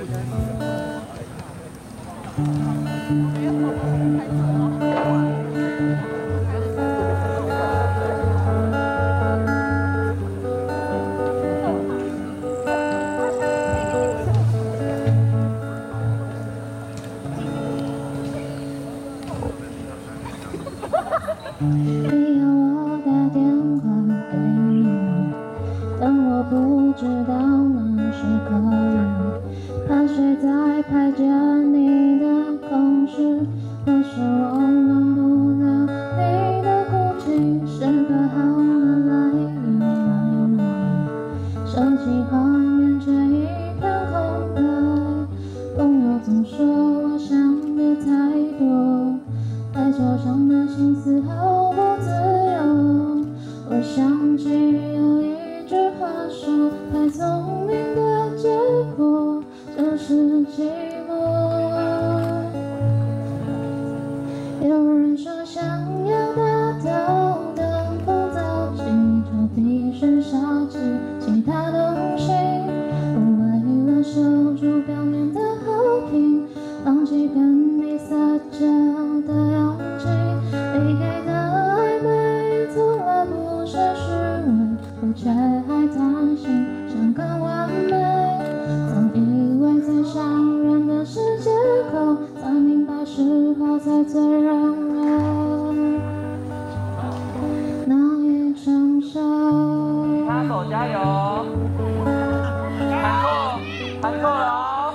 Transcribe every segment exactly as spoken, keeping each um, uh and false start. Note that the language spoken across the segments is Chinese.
你要我打电话给你，但我不知道那是可以。怕谁在排解你的空虚，或是我暖不了你的孤寂，是个好难来源来源。手机画面却一片空白，朋友总说我想的太多，太嚣张的心思毫不自由。我想起有一句话说，太聪明的结果就是寂寞。有人说想要达到的风早起，就必须舍弃其他东西。为了守住表面的和平，放弃跟你撒娇的勇气。你给的暧昧从来不是虚伪，我却还贪心想更完美。总以为最伤人的是借口，才明白时候才最让人难以承受。 插手加油！弹错，弹错了哦！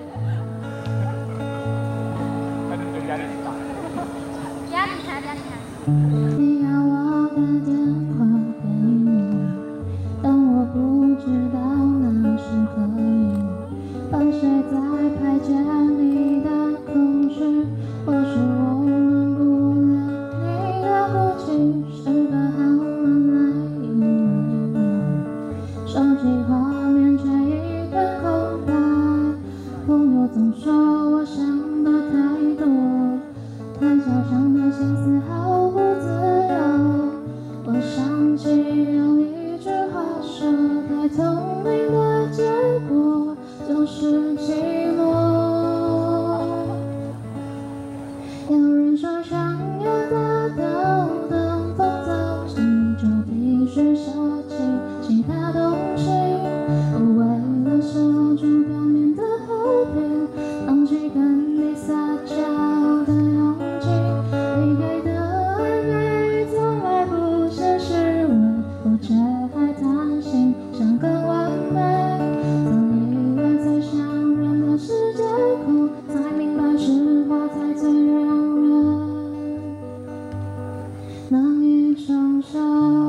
那你们压力很大。 压力大，压力大。 你要我打电话给你，但我不知道那是可以。怕谁在排解你的空虚，或是我暖不了你的孤寂，是个好难来源。手机画面却一片空白，朋友总说我想的太多，太嚣张的心思毫不自由。我想起有一句话说，太聪明的结果就是寂寞。有人说想要达到的风早起，就必须舍弃其他东西。为了守住表面的和平，放弃跟你撒娇的勇气。你给的暧昧从来不是虚伪，我却还贪心想更完美。总以为最伤人的是借口，才明白实话才最让人难以承受。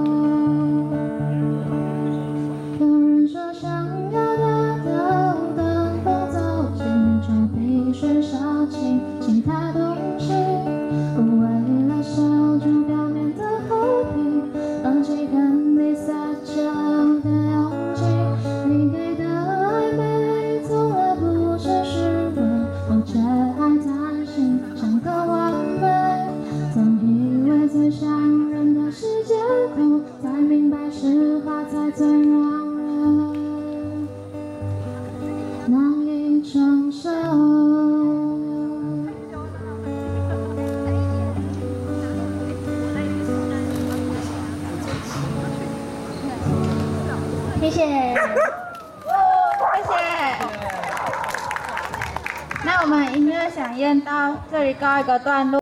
有人说想要达到的风早起，就必须舍弃其他东西。为了守住表面的和平，放弃跟你撒娇的勇气。你给的暧昧从来不是虚伪，我却还贪心想更完美。总以为最伤人的是借口，才明白实话才最让人难以承受。 谢谢，谢谢。那我们音乐响宴到这里告一个段落。